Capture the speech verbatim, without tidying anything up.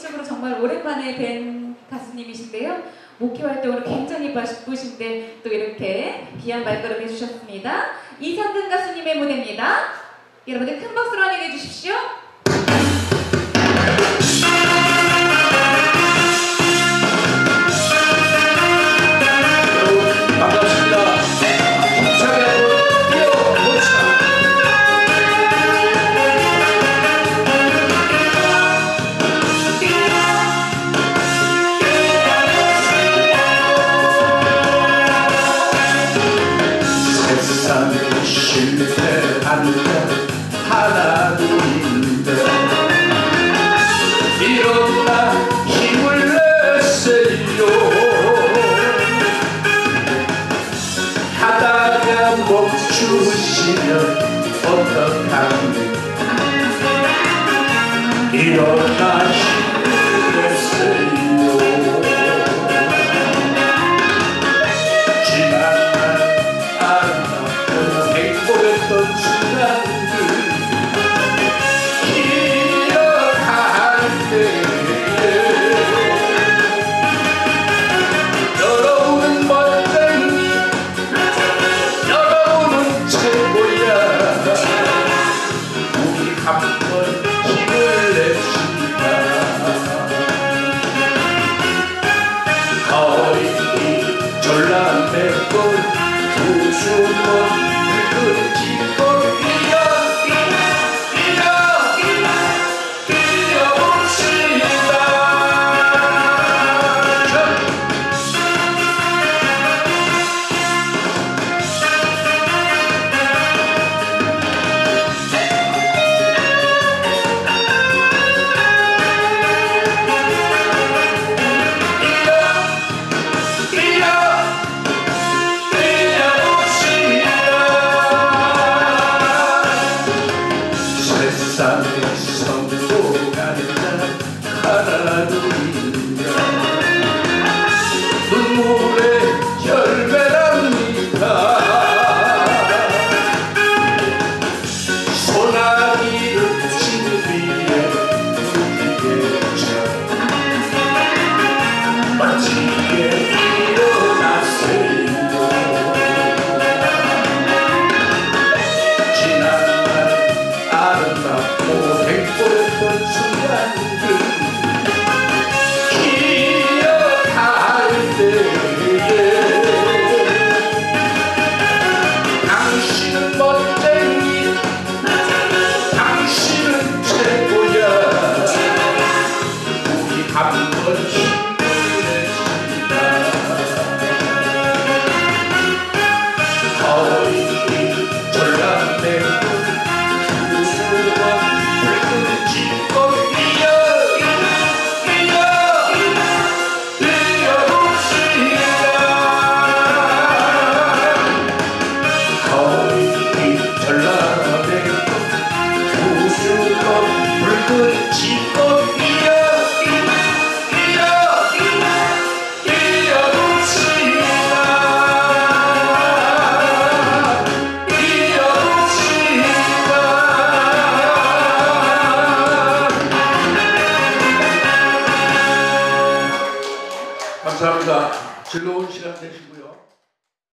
공식적으로 정말 오랜만에 뵌 가수님이신데요. 목회 활동으로 굉장히 바쁘신데 또 이렇게 귀한 발걸음 해주셨습니다. 이상근 가수님의 무대입니다. 여러분들 큰 박수로 환영해 주십시오. 실패하는 건 하나뿐인데 일어나 힘을 내세요. 하다가 멈추시면 어떡합니까? 일어나 힘을 내세요. 세상에 성공하는 자 하나뿐이야. 눈물의 열매랍니다. 소나기를 진비에 누리겠자 멋지게 일어나세요. 행복했던 순간들 기억할 때에 당신은 멋쟁이, 당신은 최고야. 우리 한번 힘내시다. 어린이 전람맨 감사합니다. 즐거운 시간 되십시오.